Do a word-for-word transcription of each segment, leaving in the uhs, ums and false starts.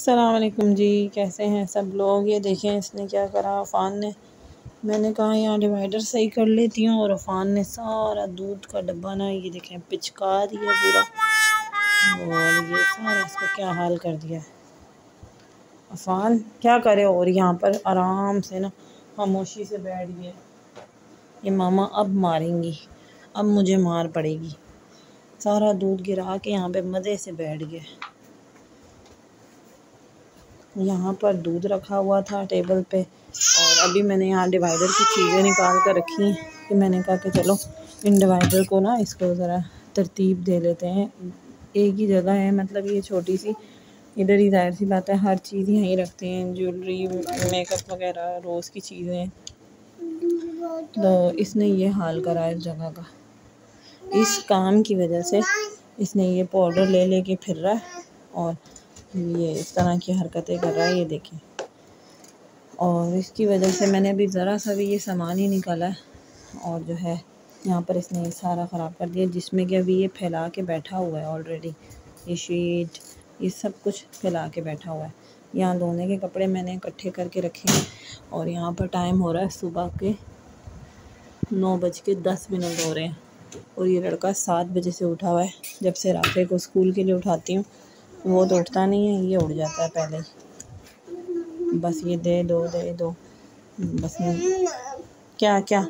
अस्सलाम वालेकुम जी, कैसे हैं सब लोग। ये देखें इसने क्या करा अफ़ान ने। मैंने कहा यहाँ डिवाइडर सही कर लेती हूँ और अफ़ान ने सारा दूध का डब्बा ना ये देखें पिचका दिया पूरा, और ये सारा इसको क्या हाल कर दिया है। अफ़ान क्या करे, और यहाँ पर आराम से ना खामोशी से बैठ गया। ये मामा अब मारेंगी, अब मुझे मार पड़ेगी। सारा दूध गिरा के यहाँ पे मज़े से बैठ गए। यहाँ पर दूध रखा हुआ था टेबल पे, और अभी मैंने यहाँ डिवाइडर की चीज़ें निकाल कर रखी हैं कि मैंने कहा कि चलो इन डिवाइडर को ना इसको ज़रा तरतीब दे लेते हैं। एक ही जगह है, मतलब ये छोटी सी, इधर ही जाहिर सी बात है हर चीज़ यहीं रखते हैं, ज्वेलरी मेकअप वगैरह रोज़ की चीज़ें। तो इसने ये हाल करा इस जगह का। इस काम की वजह से इसने ये पाउडर ले ले के फिर रहा है और ये इस तरह की हरकतें कर रहा है, ये देखें। और इसकी वजह से मैंने अभी ज़रा सा भी ये सामान ही निकाला है, और जो है यहाँ पर इसने ये सारा ख़राब कर दिया, जिसमें कि अभी ये फैला के बैठा हुआ है ऑलरेडी। ये शीट ये सब कुछ फैला के बैठा हुआ है। यहाँ धोने के कपड़े मैंने इकट्ठे करके रखे हैं, और यहाँ पर टाइम हो रहा है सुबह के नौ बज के दस मिनट हो रहे हैं, और ये लड़का सात बजे से उठा हुआ है। जब से राफे को स्कूल के लिए उठाती हूँ वो तो उठता नहीं है, ये उठ जाता है पहले ही। बस ये दे दो दे दो बस नहीं। क्या क्या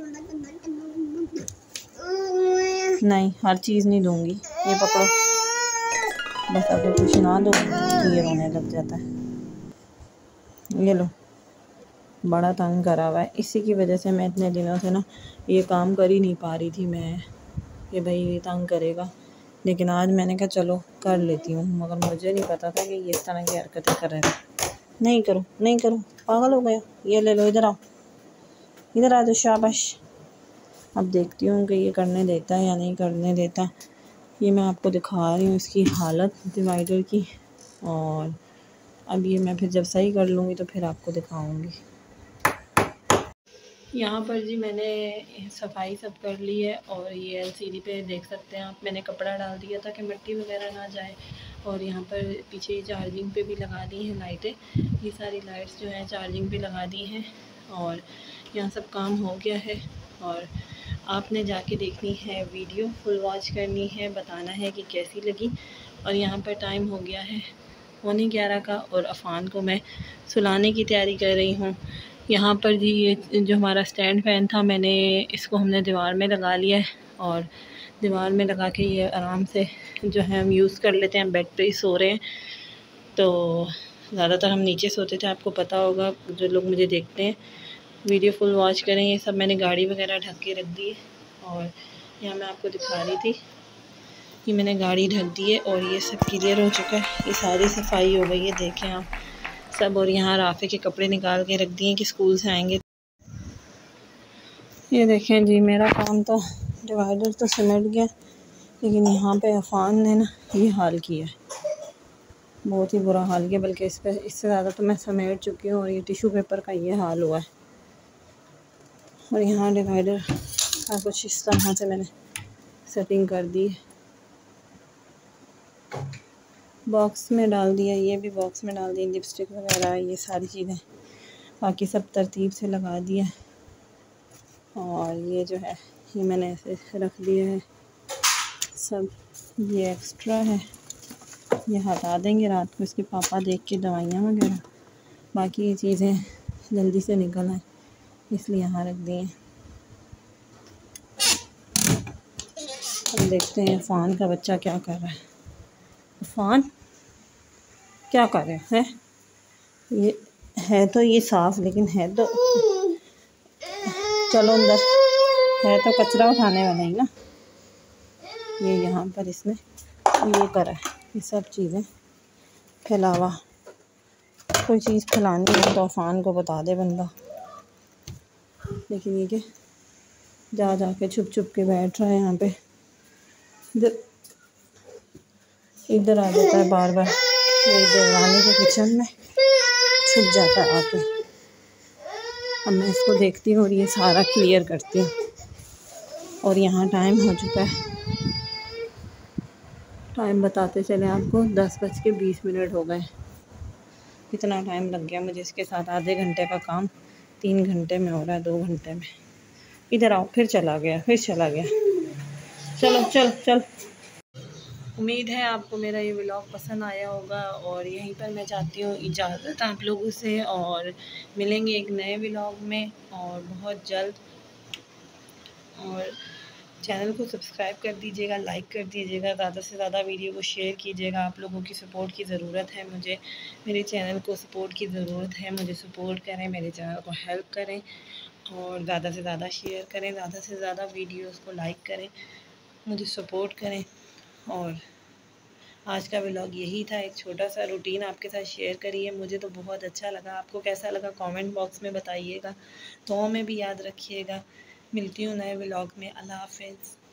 नहीं, हर चीज़ नहीं दूंगी, ये पकड़ो। बस अगर कुछ ना दो तो ये रोने लग जाता है। ये लो, बड़ा तंग करा हुआ है। इसी की वजह से मैं इतने दिनों से ना ये काम कर ही नहीं पा रही थी मैं, कि भाई ये तंग करेगा। लेकिन आज मैंने कहा चलो कर लेती हूँ, मगर मुझे नहीं पता था कि ये इस तरह की हरकतें कर रहे थे। नहीं करो नहीं करो, पागल हो गया। ये ले लो, इधर आओ, इधर आ जाओ, शाबाश। अब देखती हूँ कि ये करने देता है या नहीं करने देता। ये मैं आपको दिखा रही हूँ इसकी हालत डिवाइडर की, और अब ये मैं फिर जब सही कर लूँगी तो फिर आपको दिखाऊँगी। यहाँ पर जी मैंने सफाई सब कर ली है, और ये एलसीडी पे देख सकते हैं आप, मैंने कपड़ा डाल दिया था कि मिट्टी वगैरह ना जाए। और यहाँ पर पीछे चार्जिंग पे भी लगा दी हैं लाइटें, ये सारी लाइट्स जो हैं चार्जिंग पे लगा दी हैं। और यहाँ सब काम हो गया है, और आपने जाके देखनी है वीडियो, फुल वॉच करनी है, बताना है कि कैसी लगी। और यहाँ पर टाइम हो गया है पौने ग्यारह का, और अफ़ान को मैं सुलाने की तैयारी कर रही हूँ। यहाँ पर जी ये जो हमारा स्टैंड फ़ैन था, मैंने इसको हमने दीवार में लगा लिया है, और दीवार में लगा के ये आराम से जो है हम यूज़ कर लेते हैं। बेड पे ही सो रहे हैं, तो ज़्यादातर हम नीचे सोते थे, आपको पता होगा जो लोग मुझे देखते हैं। वीडियो फुल वॉच करें। ये सब मैंने गाड़ी वगैरह ढक के रख दी है, और यहाँ मैं आपको दिखा रही थी कि मैंने गाड़ी ढक दी है, और ये सब क्लियर हो चुका है। ये सारी सफाई हो गई है, देखें आप सब। और यहाँ राफे के कपड़े निकाल के रख दिए कि स्कूल से आएंगे। ये देखें जी, मेरा काम तो डिवाइडर तो सिमट गया, लेकिन यहाँ पे अफ़ान ने ना ये हाल किया है, बहुत ही बुरा हाल किया। बल्कि इस पे इससे ज़्यादा तो मैं समेट चुकी हूँ, और ये टिश्यू पेपर का ये हाल हुआ है। और यहाँ डिवाइडर का कुछ इस तरह से मैंने सेटिंग कर दी है, बॉक्स में डाल दिया, ये भी बॉक्स में डाल दी, लिपस्टिक वगैरह ये सारी चीज़ें बाकी सब तरतीब से लगा दिया। और ये जो है ये मैंने ऐसे रख दिया है सब, ये एक्स्ट्रा है, ये हटा देंगे रात को इसके पापा देख के दवाइयाँ वगैरह। बाकी ये चीज़ें जल्दी से निकल आए इसलिए यहाँ रख दिए। अब देखते हैं अफ़ान का बच्चा क्या कर रहा है। अफ़ान क्या कर रहे हैं? ये है तो ये साफ़, लेकिन है तो चलो अंदर, है तो कचरा उठाने वाला ही ना। ये यहाँ पर इसने ये करा है, ये सब चीज़ें फैलावा। कोई चीज़ फैलानी है तो अफ़ान को बता दे बंदा, लेकिन ये कि जा जा के छुप छुप के बैठ रहा है यहाँ पे। इधर इधर आ जाता है बार बार, इधर रानी के किचन में छुप जाता है आके। अब मैं इसको देखती हूँ और ये सारा क्लियर करती हूँ। और यहाँ टाइम हो चुका है, टाइम बताते चले आपको, दस बज के बीस मिनट हो गए। कितना टाइम लग गया मुझे इसके साथ, आधे घंटे का काम तीन घंटे में हो रहा है, दो घंटे में। इधर आओ, फिर चला गया, फिर चला गया। चलो चल चल। उम्मीद है आपको मेरा ये व्लॉग पसंद आया होगा और यहीं पर मैं चाहती हूँ इजाज़त आप लोगों से, और मिलेंगे एक नए व्लॉग में और बहुत जल्द। और चैनल को सब्सक्राइब कर दीजिएगा, लाइक कर दीजिएगा, ज़्यादा से ज़्यादा वीडियो को शेयर कीजिएगा। आप लोगों की सपोर्ट की ज़रूरत है मुझे, मेरे चैनल को सपोर्ट की ज़रूरत है। मुझे सपोर्ट करें, मेरे चैनल को हेल्प करें और ज़्यादा से ज़्यादा शेयर करें, ज़्यादा से ज़्यादा वीडियोस को लाइक करें, मुझे सपोर्ट करें। और आज का व्लॉग यही था, एक छोटा सा रूटीन आपके साथ शेयर करी है। मुझे तो बहुत अच्छा लगा, आपको कैसा लगा कमेंट बॉक्स में बताइएगा। दुआ में भी याद रखिएगा। मिलती हूँ नए व्लॉग में। अल्लाह हाफ़िज़।